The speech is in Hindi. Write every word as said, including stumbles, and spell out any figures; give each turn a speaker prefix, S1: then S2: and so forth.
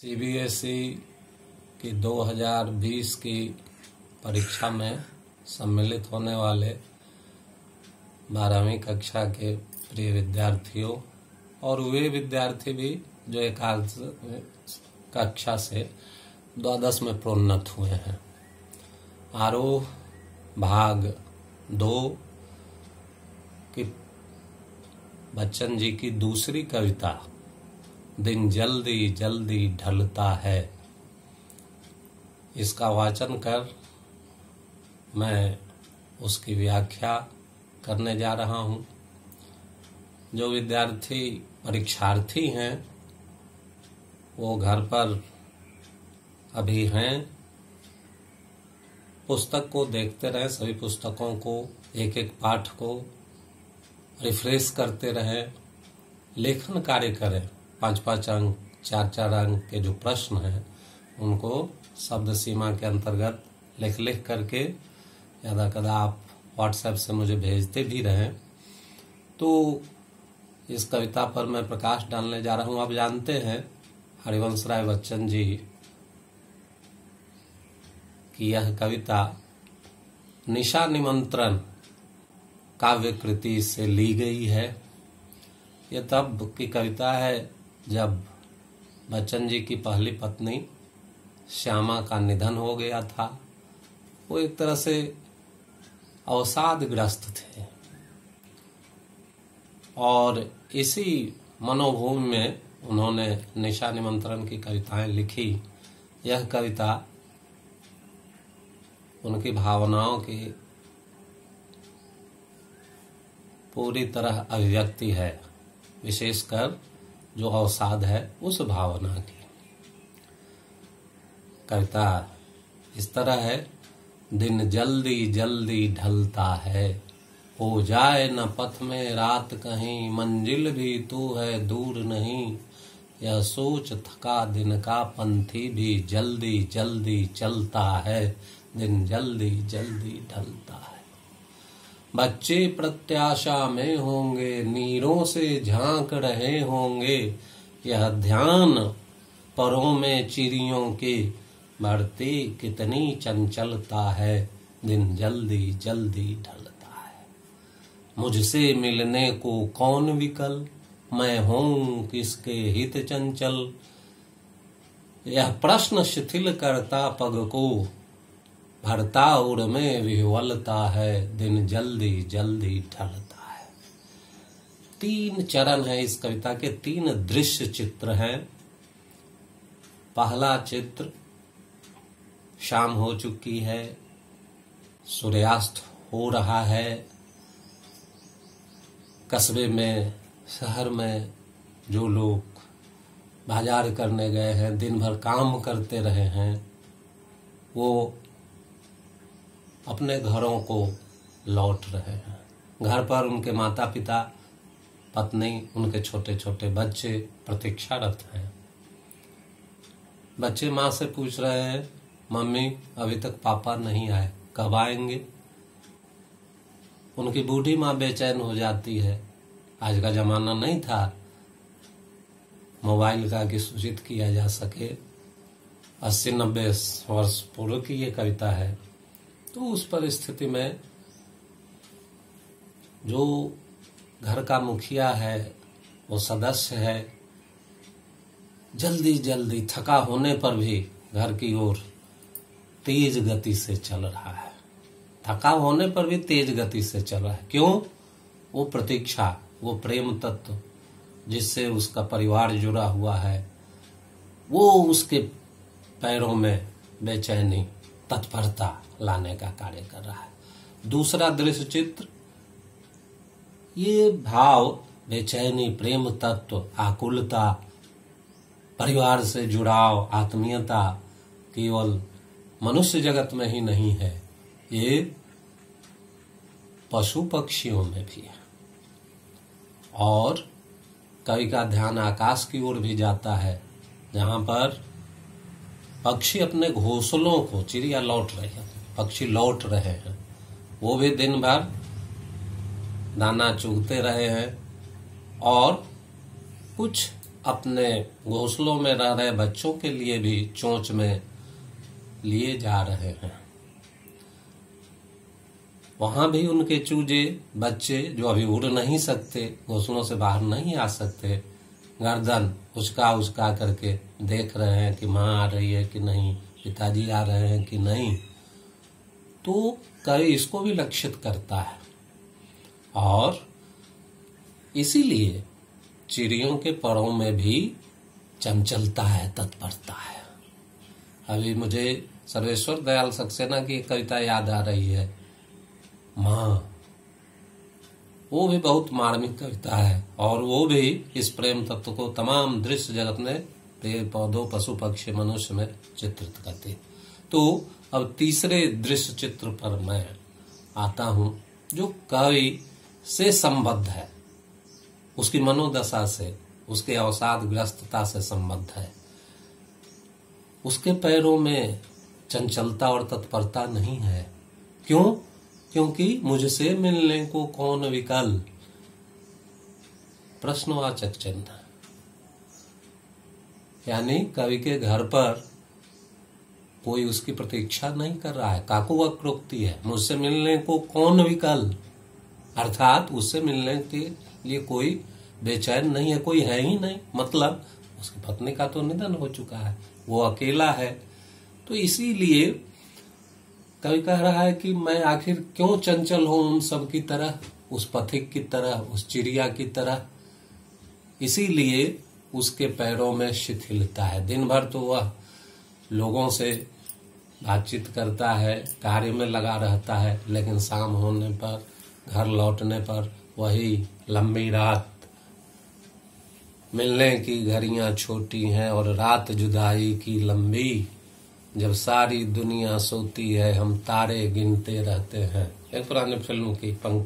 S1: सी बी एस ई की दो हज़ार बीस की परीक्षा में सम्मिलित होने वाले बारहवीं कक्षा के प्रिय विद्यार्थियों और वे विद्यार्थी भी जो एकादश कक्षा से द्वादश में प्रोन्नत हुए हैं। आरोह भाग दो की बच्चन जी की दूसरी कविता दिन जल्दी जल्दी ढलता है, इसका वाचन कर मैं उसकी व्याख्या करने जा रहा हूँ। जो विद्यार्थी परीक्षार्थी हैं वो घर पर अभी हैं, पुस्तक को देखते रहें, सभी पुस्तकों को एक एक पाठ को रिफ्रेश करते रहें, लेखन कार्य करें। पाँच पाँच अंक चार चार अंक के जो प्रश्न हैं उनको शब्द सीमा के अंतर्गत लिख लिख करके यदा कदा आप व्हाट्सएप से मुझे भेजते भी रहें। तो इस कविता पर मैं प्रकाश डालने जा रहा हूँ। आप जानते हैं हरिवंश राय बच्चन जी की यह कविता निशा निमंत्रण काव्य कृति से ली गई है। यह तब की कविता है जब बच्चन जी की पहली पत्नी श्यामा का निधन हो गया था। वो एक तरह से अवसादग्रस्त थे और इसी मनोभूमि में उन्होंने निशा निमंत्रण की कविताएं लिखी। यह कविता उनकी भावनाओं की पूरी तरह अभिव्यक्ति है, विशेषकर जो अवसाद है उस भावना की। कविता इस तरह है। दिन जल्दी जल्दी ढलता है, हो जाए न पथ में रात कहीं, मंजिल भी तू है दूर नहीं, यह सोच थका दिन का पंथी भी जल्दी जल्दी चलता है, दिन जल्दी जल्दी ढलता है। बच्चे प्रत्याशा में होंगे, नीरों से झांक रहे होंगे, यह ध्यान परों में चिड़ियों के, बढ़ती कितनी चंचलता है, दिन जल्दी जल्दी ढलता है। मुझसे मिलने को कौन विकल, मैं हूं किसके हित चंचल, यह प्रश्न शिथिल करता पग को, भरता उड़ में विह्वलता है, दिन जल्दी जल्दी ढलता है। तीन चरण है इस कविता के, तीन दृश्य चित्र हैं। पहला चित्र शाम हो चुकी है, सूर्यास्त हो रहा है, कस्बे में शहर में जो लोग बाजार करने गए हैं, दिन भर काम करते रहे हैं, वो अपने घरों को लौट रहे हैं। घर पर उनके माता पिता, पत्नी, उनके छोटे छोटे बच्चे प्रतीक्षारत हैं। बच्चे माँ से पूछ रहे हैं, मम्मी अभी तक पापा नहीं आए, कब आएंगे। उनकी बूढ़ी माँ बेचैन हो जाती है। आज का जमाना नहीं था मोबाइल का कि सूचित किया जा सके। अस्सी नब्बे वर्ष पूर्व की ये कविता है। तो उस परिस्थिति में जो घर का मुखिया है, वो सदस्य है, जल्दी जल्दी थका होने पर भी घर की ओर तेज गति से चल रहा है। थका होने पर भी तेज गति से चल रहा है। क्यों? वो प्रतीक्षा, वो प्रेम तत्व जिससे उसका परिवार जुड़ा हुआ है, वो उसके पैरों में बेचैनी, तत्परता लाने का कार्य कर रहा है। दूसरा दृश्य चित्र, ये भाव, बेचैनी, प्रेम तत्व, आकुलता, परिवार से जुड़ाव, आत्मीयता केवल मनुष्य जगत में ही नहीं है, ये पशु पक्षियों में भी है। और कवि का ध्यान आकाश की ओर भी जाता है, जहां पर पक्षी अपने घोंसलों को, चिड़िया लौट रही है, पक्षी लौट रहे हैं, वो भी दिन भर दाना चुगते रहे हैं और कुछ अपने घोंसलों में रह रहे बच्चों के लिए भी चोंच में लिए जा रहे हैं। वहां भी उनके चूजे बच्चे जो अभी उड़ नहीं सकते, घोंसलों से बाहर नहीं आ सकते, गर्दन उचका उचका करके देख रहे हैं कि माँ आ रही है कि नहीं, पिताजी आ रहे हैं कि नहीं। तो कवि इसको भी लक्षित करता है और इसीलिए चिड़ियों के परों में भी चंचलता है, तत्परता है। अभी मुझे सर्वेश्वर दयाल सक्सेना की एक कविता याद आ रही है, माँ। वो भी बहुत मार्मिक कविता है और वो भी इस प्रेम तत्व को तमाम दृश्य जगत में, पेड़ पौधों, पशु पक्षी, मनुष्य में चित्रित करती। तो अब तीसरे दृश्य चित्र पर मैं आता हूं जो कवि से संबद्ध है, उसकी मनोदशा से, उसके अवसादग्रस्तता से संबद्ध है। उसके पैरों में चंचलता और तत्परता नहीं है। क्यों? क्योंकि मुझसे मिलने को कौन विकल, प्रश्नवाचक चिन्ह। यानी कवि के घर पर कोई उसकी प्रतीक्षा नहीं कर रहा है। काकू वक्रोक्ति है, मुझसे मिलने को कौन विकल, अर्थात उससे मिलने के लिए कोई बेचैन नहीं है, कोई है ही नहीं। मतलब उसकी पत्नी का तो निधन हो चुका है, वो अकेला है। तो इसीलिए कवि कह रहा है कि मैं आखिर क्यों चंचल हूं उन सब की तरह, उस पथिक की तरह, उस चिड़िया की तरह। इसीलिए उसके पैरों में शिथिलता है। दिन भर तो वह लोगों से बातचीत करता है, कार्य में लगा रहता है, लेकिन शाम होने पर, घर लौटने पर वही लंबी रात, मिलने की घड़ियां छोटी हैं और रात जुदाई की लंबी, जब सारी दुनिया सोती है हम तारे गिनते रहते हैं। एक पुरानी फिल्म की पंक्ति।